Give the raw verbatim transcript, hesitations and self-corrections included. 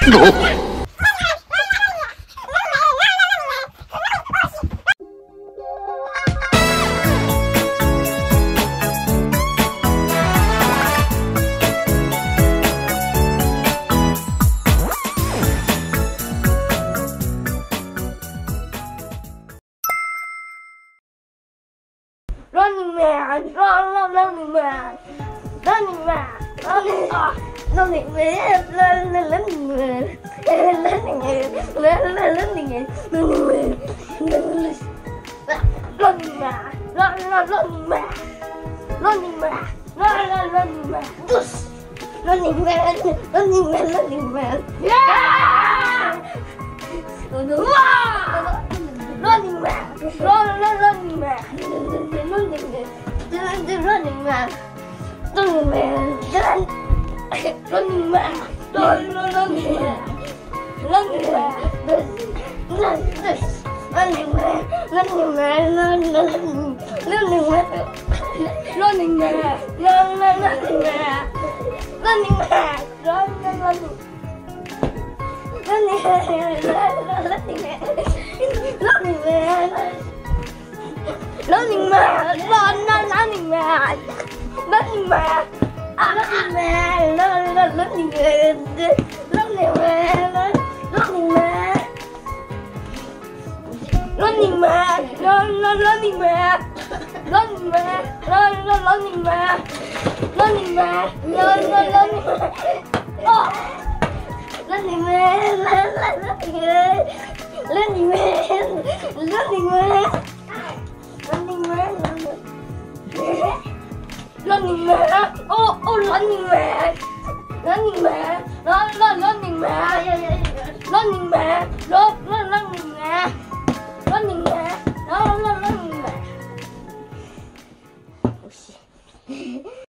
Running Man, run, run, running man, running man, running, ah, running man, run, run, running man, running man, run, run, running man, running man, run, run, running man, running man, run, run, running man, dus, running man, running man, running man, yeah, wow. Running Man, run, run, running man, running man, the running man, running man, running man, run, run, running man, running man, this, this, running man, running man, run, run, running man, running man, run, run, running man, running man, run, run, running. Running man, running man, running man, running man, run, run, running man, running man, running man, run, run, running man, running man, running man, running man, run, run, running man, running man, run, run, running man, running man, run, run, running man, oh. Running Man, running man, running man, running man, running man, running man, oh, oh, running man, running man, run, run, running man, running man, run, run, running man, running man, run, run, running man.